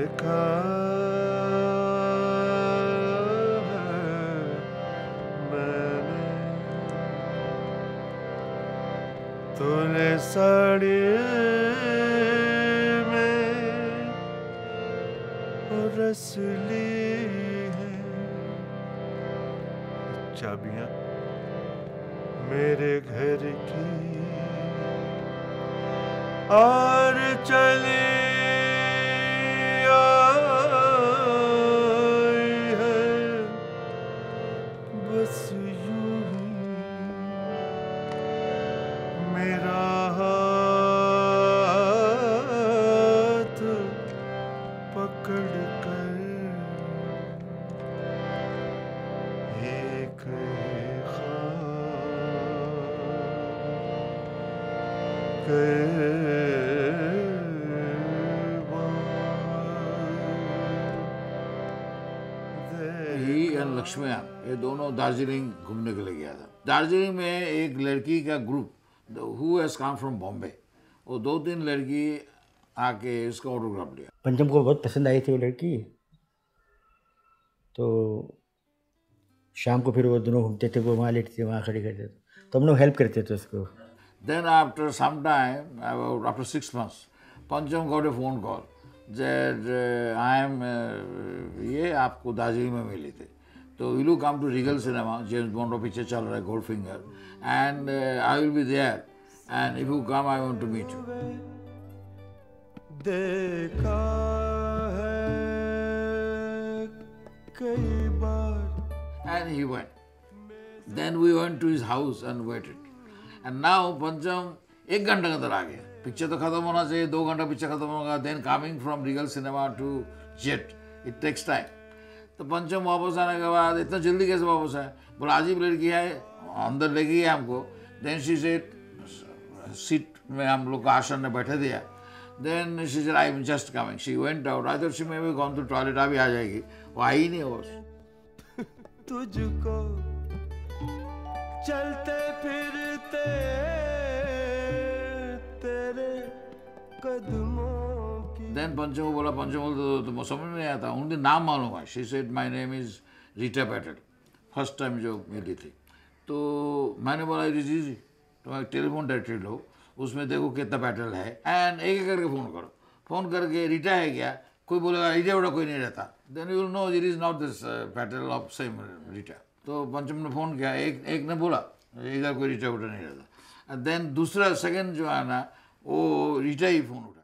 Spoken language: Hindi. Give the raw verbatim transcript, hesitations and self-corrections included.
देखा मैंने तूने साड़ी में रस ली है चाबियां मेरे घर की और चली आई है बस यूं ही मेरा हाथ पकड़ कर एक ही एंड लक्ष्मी ये दोनों दार्जिलिंग घूमने के लिए गया था। दार्जिलिंग में एक लड़की का group who has come from Bombay, वो दो तीन लड़की आके इसका ऑटोग्राफ लिया। पंचम को बहुत पसंद आई थी वो लड़की, तो शाम को फिर वो दोनों घूमते थे, वो वहाँ लेटते थे, वहाँ खड़ी करते थे, तो हम लोग हेल्प करते थे उसको। Then after some time, about after six months, Pancham got a phone call that uh, I am uh, ये आपको दार्जिलिंग में मिली थी, तो will you come to Regal Cinema, James Bond का पिक्चर चल रहा है Goldfinger, and uh, I will be there, and if you come I want to meet you. देखा है कई बार, and he went. Then we went to his house and waited. And now Pancham एक घंटे के अंदर आ गया, पिक्चर तो खत्म होना चाहिए, दो घंटा पिक्चर खत्म होगा, then coming from Regal Cinema to Jet, it takes time. तो पंचम वापस आने के बाद इतना जल्दी कैसे वापस आए, बोला अजीब लड़की है, अंदर ले गई है हमको। Then she said सीट में हम लोग को आसन में बैठे दिया। Then she said I am just coming. She went out. I thought she may have gone to toilet, अभी आ जाएगी, वो आई ही नहीं वो। तुझको चलते फिरते तेरे कदमों की। Then पंचम को बोला, पंचम बोलते तो तुमको समझ में नहीं आता, उनके नाम मालूम है। She said my name is Rita Patel. First time जो मिली थी, तो मैंने बोला इट इज इजी, तुम्हारा टेलीफोन डायरेक्टरी लो, उसमें देखो कितना पैटल है, एंड एक एक करके फ़ोन करो। फ़ोन करके रीटा है क्या, कोई बोलेगा रीटा वोटा कोई नहीं रहता, then you will know it is not this Patel of same Rita. तो पंचम ने फ़ोन किया, एक एक ने बोला इधर कोई रीटा वोटा नहीं रहता, देन दूसरा सेकंड जो है ना वो रीटा ही फ़ोन उठा।